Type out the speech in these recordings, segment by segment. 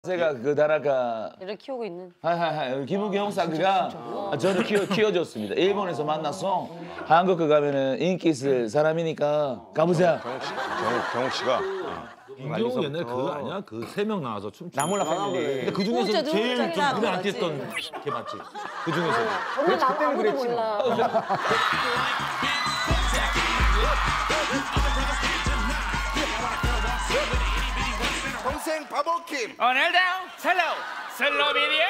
제가 그 다나카 애를 키우고 있는. 김우경 사그가 저를 키워줬습니다. 일본에서 만나서 한국 가면은 인기 있을 사람이니까 가보자. 경욱 씨가 김경욱 옛날에 그거 아니야? 그 3명 나와서 춤추는 나몰라 패밀리. 근데 그 중에서 제일 좀 눈에 안 띄었던 게 맞지? 그 중에서. 정말 나 아무도 몰라. 동생 바보킴. 오늘도 슬로우 비디오.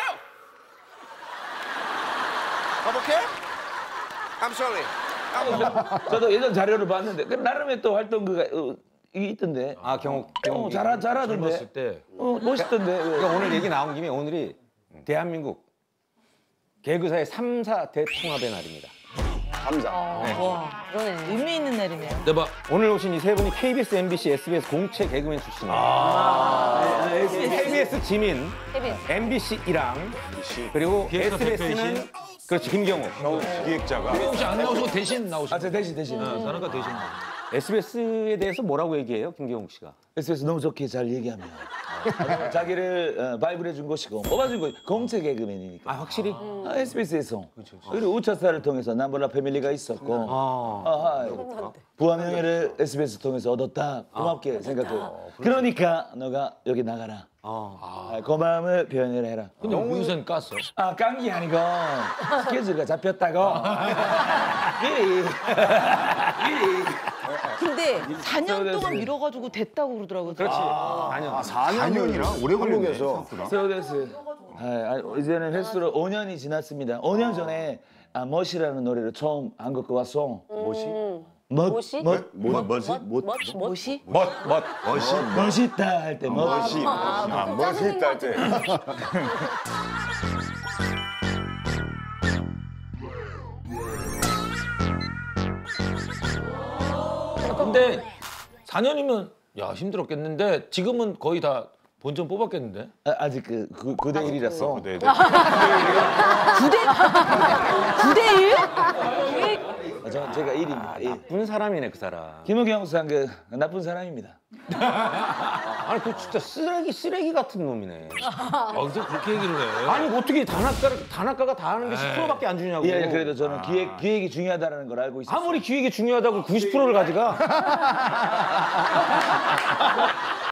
바보킴? I'm sorry. 저도 예전 자료를 봤는데 그 나름의 또 활동 이게 있던데. 아 경욱 잘하던데. 젊었을 때. 멋있던데. 그러니까 오늘 얘기 나온 김에 오늘이 대한민국 개그사의 3사 대통합의 날입니다. 와, 그러네. 의미 있는 날이네요. 대박. 오늘 오신 이 세 분이 KBS, MBC, SBS 공채 개그맨 출신이에요. KBS 지민, MBC 이랑, 그리고 기획사 SBS는 대표이신? 그렇지 김경욱. 기획자가. 혹시 안 나오시고 대신 나오시고. 저 대신. 다나카 대신. SBS에 대해서 뭐라고 얘기해요, 김경욱 씨가? SBS 너무 좋게 잘 얘기하면 자기를 바이블 해준 것이고 뽑아준 거 공채 개그맨이니까. 아 확실히? SBS에서 그리고 우차사를 통해서 남블라 패밀리가 있었고 부하명예를 SBS 통해서 얻었다. 고맙게 생각해요. 그러니까 너가 여기 나가라. 그 마음을 표현을 해라. 근데 무슨 깠어? 깐 게 아니고 스케줄가 잡혔다고. 미리. 근데 4년 동안 미뤄가지고 됐다고 그러더라고요. 그렇지. 4년. 4년이나 오래 걸리겠어. 세워됐어요. 이제는 횟수로 5년이 지났습니다. 5년 전에 멋이라는 노래를 처음 한국 와서 멋이? 멋이? 멋있다 할 때 멋이. 멋있다 할 때. 근데 4년이면 야 힘들었겠는데 지금은 거의 다 본전 뽑았겠는데? 아직 9대 1이라서. 네. 9대1? 제가 1입니다. 나쁜 사람이네 그 사람. 김우경 상 나쁜 사람입니다. 아니 그 진짜 쓰레기 같은 놈이네. 어디서 그렇게 얘기를 해? 아니 어떻게 단학가가 다 하는 게 10%밖에 안 주냐고. 예, 그래도 저는 기획이 중요하다는 걸 알고 있어요. 아무리 기획이 중요하다고 90%를 가져가.